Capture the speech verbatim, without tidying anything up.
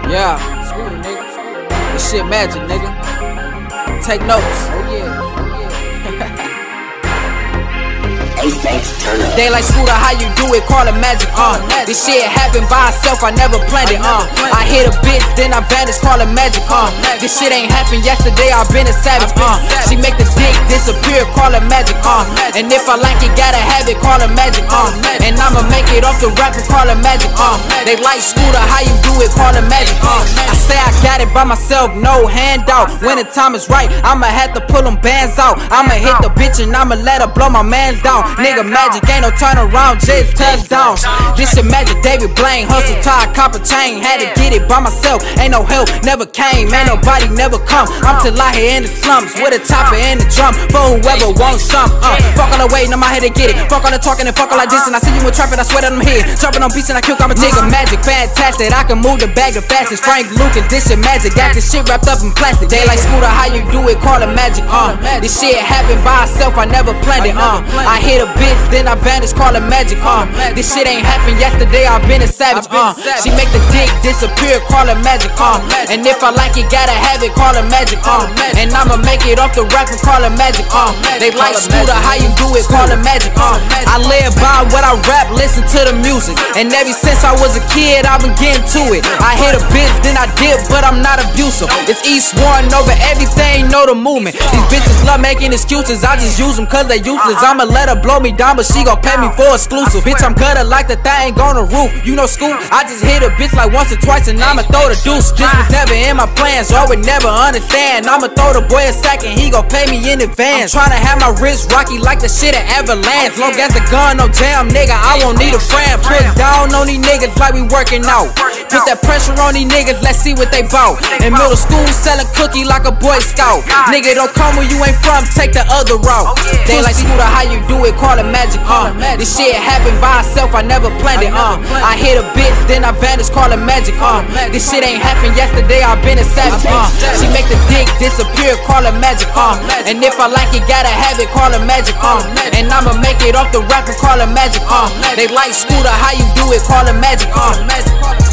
Yeah, Scooter, nigga. This shit magic, nigga. Take notes. Oh yeah. They like Scooter, how you do it? Call it magic, uh This shit happened by itself, I never planned it, uh I hit a bitch, then I vanish, call it magic, uh This shit ain't happened yesterday, I been a savage, uh She make the dick disappear, call it magic, uh And if I like it, gotta have it, call it magic, uh And I'ma make it off the rap and call it magic, uh They like Scooter, how you do it? Call it magic, uh I say I got it by myself, no handout. When the time is right, I'ma have to pull them bands out. I'ma hit the bitch and I'ma let her blow my man down. Nigga magic, ain't no turn around, just touchdowns. This shit magic, David Blaine, hustle tie, copper chain. Had to get it by myself, ain't no help, never came. Ain't nobody never come, I'm still out here in the slums with a chopper and the drum, for whoever wants some, uh Fuck all the waiting, I'm out here to get it. Fuck all the talking and fuck all like this. And I see you in traffic, I swear that I'm here. Jumping on beats and I kill I'm a nigga magic, fantastic. I can move the bag the fastest. Frank Lucas, this shit magic. Got this shit wrapped up in plastic. They like Scooter, how you do it? Call it magic, uh This shit happened by itself, I never planned it, uh I hit a bitch, then I vanish, call it magic, uh This shit ain't happened yesterday, I been a savage, uh She make the dick disappear, call it magic, uh And if I like it, gotta have it, call it magic, uh And I'ma make it off the rap and call it magic, uh They like Scooter, how you do it? Call it magic, uh I live by what I rap, listen to the music. And ever since I was a kid, I've been getting to it. I hit a bitch, then I dip, but I'm not abusive. It's East One over everything, know the movement. These bitches love making excuses, I just use them cause they useless. I'ma let her blow me down, but she gon' pay me for exclusive. Bitch, I'm gutter like the thing on the roof. You know Scoop, I just hit a bitch like once or twice and I'ma throw the deuce. This was never in my plans, y'all would never understand. I'ma throw the boy a sack and he gon' pay me in advance. I'm tryna have my wrist rocky like the shit at Avalanche. Long as the gun no jam, nigga, I won't need a friend. Put down on these niggas like we working out. Put that pressure on these niggas, let's see what they bout. In middle school, selling cookie like a Boy Scout. Nigga, don't come where you ain't from, take the other route. They like Scooter, how you do it? Call it magic, uh This shit happened by itself, I never planned it, uh I hit a bitch, then I vanish, call it magic, uh This shit ain't happened yesterday, I been a savage, uh She make the dick disappear, call it magic, uh And if I like it, gotta have it, call it magic, uh And I'ma make it off the rap and call it magic, uh They like Scooter, how you do it? Call it magic, uh